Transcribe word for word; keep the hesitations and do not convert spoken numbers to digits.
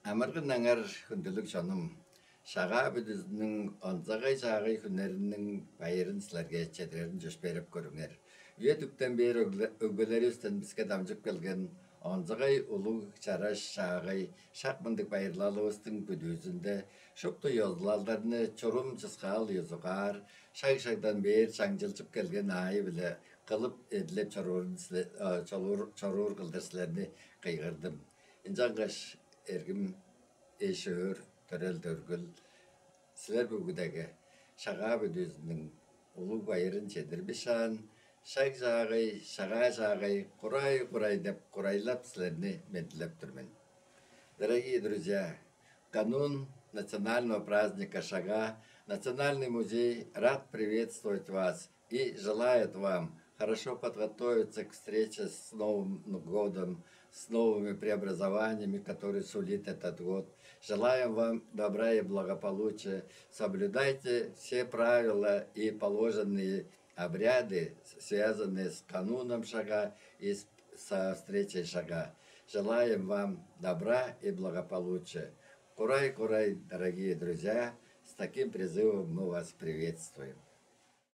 Амаргын аңар хүнделік жаным. Шаға бүдізінің онзағай шағай хүнерінің байырын сілерге чедерін жүш беріп көріңер. Үйе түптен бері өгбелері үстін бізге дамжып келген онзағай ұлы чараш шағай шақмындық байырлалы ұстың бүдізінде шөпті езлалдарыны чорум чысқал езуғар, шай-шайдан бер шаңжылчып келген айы біле қылып еділеп чорур қылдырсылеріні қиғырдым. Инжанғаш эргим эшөр төрөл дөргүл силер бүгүдәге шаға бүдүзүнүң улуу байырын чедир бишан шаг жагай шага жагай курай курай деп курайлап силерни медлеп турмун. Дорогие друзья, канун национального праздника Шага Национальный музей рад приветствовать вас и желает вам хорошо подготовиться к встрече с Новым годом, с новыми преобразованиями, которые сулит этот год. Желаем вам добра и благополучия. Соблюдайте все правила и положенные обряды, связанные с кануном Шага и со встречей Шага. Желаем вам добра и благополучия. Курай-курай, дорогие друзья, с таким призывом мы вас приветствуем.